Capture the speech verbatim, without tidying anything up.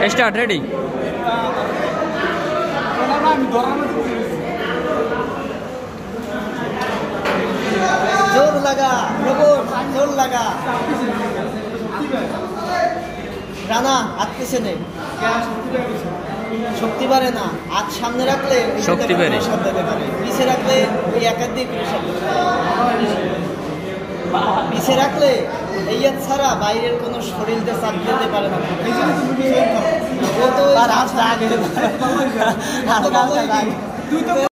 Start ready जोर लगा जोर लगा রানা হাত পিছনে শক্তি বাড়ে না, হাত সামনে রাখলে শক্তি বাড়ে, পিছে রাখলে ওই একাধিক পিছে রাখলে এই ছাড়া বাইরের কোনো শরীরটা চাপ দিতে পারে না।